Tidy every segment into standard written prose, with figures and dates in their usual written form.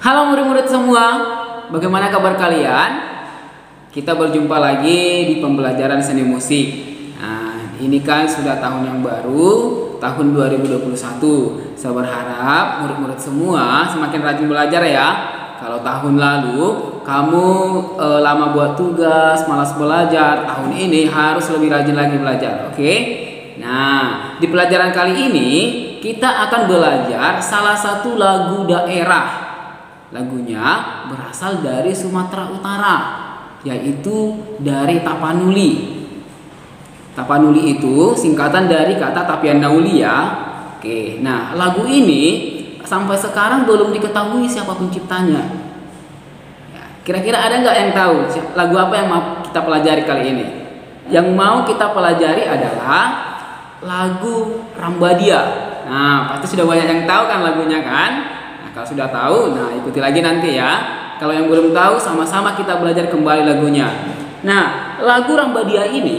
Halo murid-murid semua, bagaimana kabar kalian? Kita berjumpa lagi di pembelajaran seni musik. Nah, ini kan sudah tahun yang baru, tahun 2021. Saya berharap murid-murid semua semakin rajin belajar ya. Kalau tahun lalu kamu lama buat tugas, malas belajar, tahun ini harus lebih rajin lagi belajar, oke? Nah, di pelajaran kali ini kita akan belajar salah satu lagu daerah. Lagunya berasal dari Sumatera Utara, yaitu dari Tapanuli. Tapanuli itu singkatan dari kata Tapian Nauli ya. Oke, nah lagu ini sampai sekarang belum diketahui siapa penciptanya. Kira-kira ada nggak yang tahu lagu apa yang mau kita pelajari kali ini? Yang mau kita pelajari adalah lagu Rambadia. Nah, pasti sudah banyak yang tahu kan lagunya kan? Kalau sudah tahu, nah ikuti lagi nanti ya. Kalau yang belum tahu, sama-sama kita belajar kembali lagunya. Nah, lagu Rambadia ini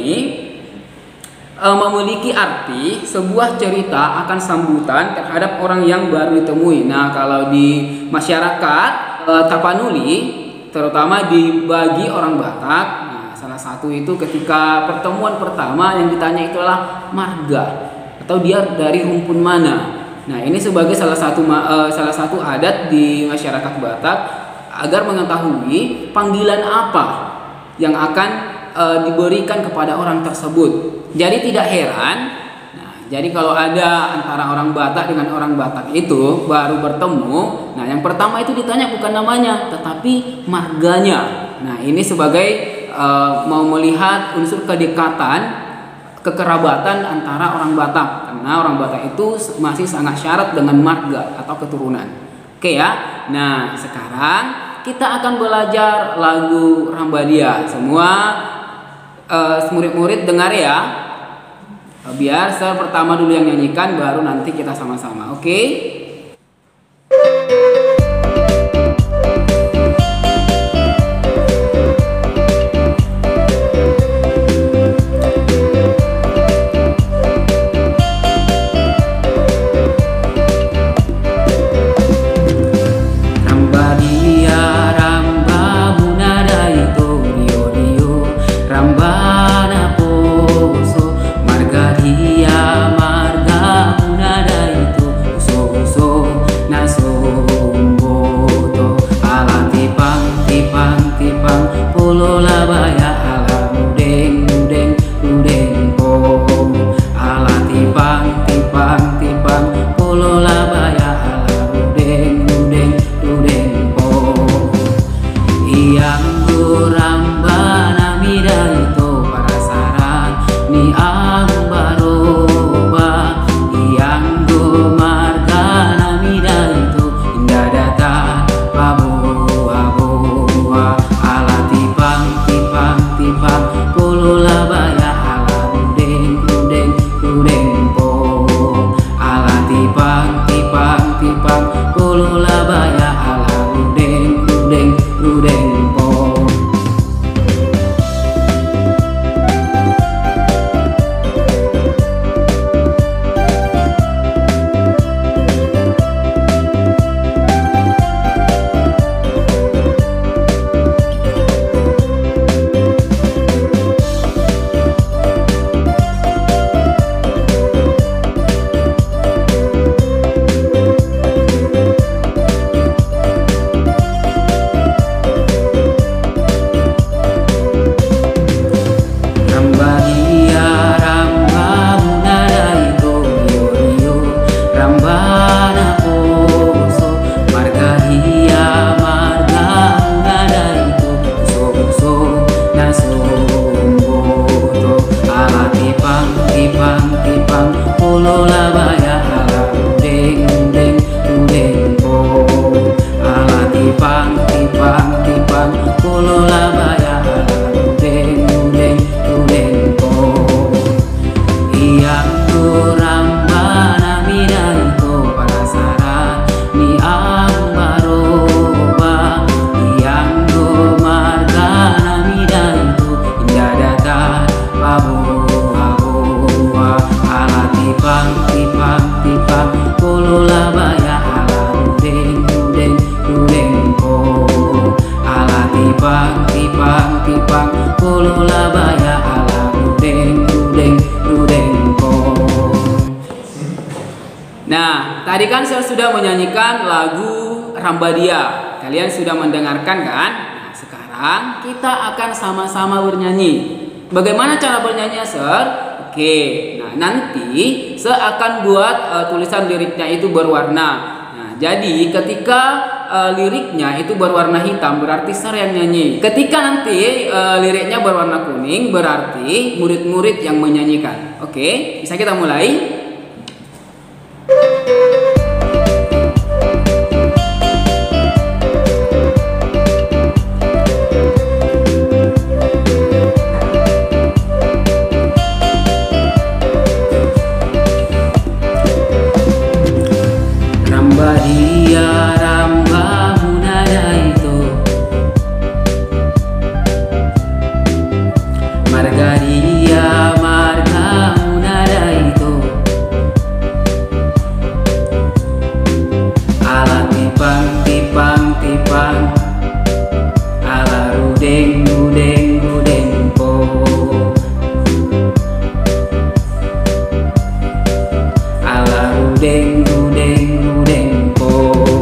memiliki arti sebuah cerita akan sambutan terhadap orang yang baru ditemui. Nah, kalau di masyarakat Tapanuli, terutama dibagi orang Batak, nah, salah satu itu ketika pertemuan pertama yang ditanya itu adalah marga atau dia dari rumpun mana. Nah, ini sebagai salah satu adat di masyarakat Batak agar mengetahui panggilan apa yang akan diberikan kepada orang tersebut. Jadi tidak heran. Nah, jadi kalau ada antara orang Batak dengan orang Batak itu baru bertemu, nah yang pertama itu ditanya bukan namanya, tetapi marganya. Nah, ini sebagai mau melihat unsur kedekatan, kekerabatan antara orang Batak, karena orang Batak itu masih sangat syarat dengan marga atau keturunan. Oke ya. Nah, sekarang kita akan belajar lagu Rambadia. Semua murid-murid dengar ya. Biar saya pertama dulu yang nyanyikan, baru nanti kita sama-sama. Oke? Tipang, tipang, tipang pulu labaya ala rudeng rudeng rudeng pong. Nah, tadi kan saya sudah menyanyikan lagu Rambadia. Kalian sudah mendengarkan kan? Nah, sekarang kita akan sama-sama bernyanyi. Bagaimana cara bernyanyi, Sir? Oke, nah nanti saya akan buat tulisan liriknya itu berwarna. Nah, jadi ketika liriknya itu berwarna hitam berarti Sir yang nyanyi. Ketika nanti liriknya berwarna kuning berarti murid-murid yang menyanyikan. Oke, bisa kita mulai? Rambadia ramba munada itu, margadia marga munada itu, ala tipang tipang tipang, ala rudeng rudeng rudeng po, ala rudeng rudeng rudeng po.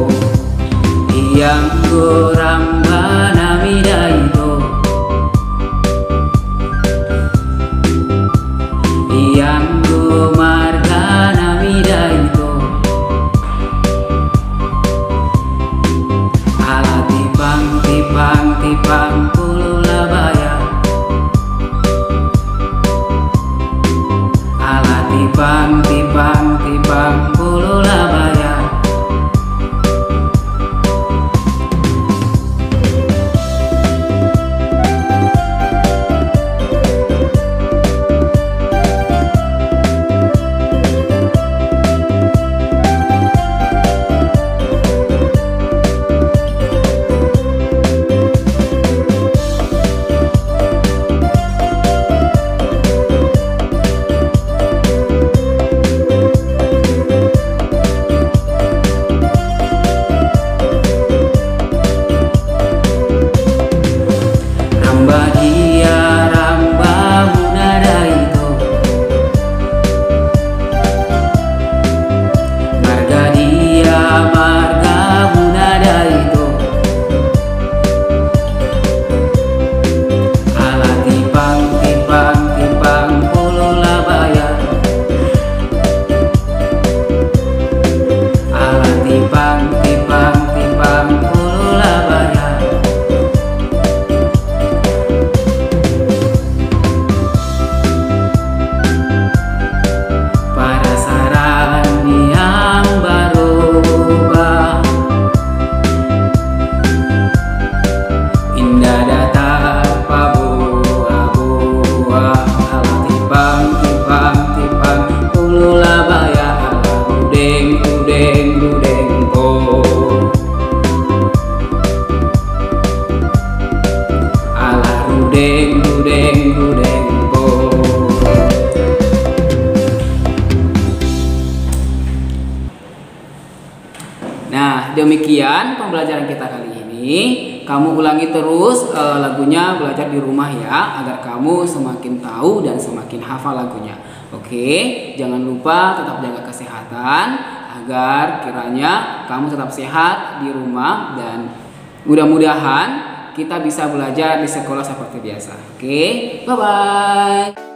Yang ramba namida itu, yang marga namida itu, ala tipang tipang tipang pulu labaya, ala tipang tipang tipang pulu labaya. Rambadia ramba munada itu, margadia marga munada itu, ala tipang tipang tipang pulu labaya, ala tipang tipang tipang pulu labaya. Rudeng rudeng rudeng po. Nah, demikian pembelajaran kita kali ini. Kamu ulangi terus lagunya, belajar di rumah ya, agar kamu semakin tahu dan semakin hafal lagunya. Oke, jangan lupa tetap jaga kesehatan agar kiranya kamu tetap sehat di rumah dan mudah-mudahan kita bisa belajar di sekolah seperti biasa. Oke, bye-bye.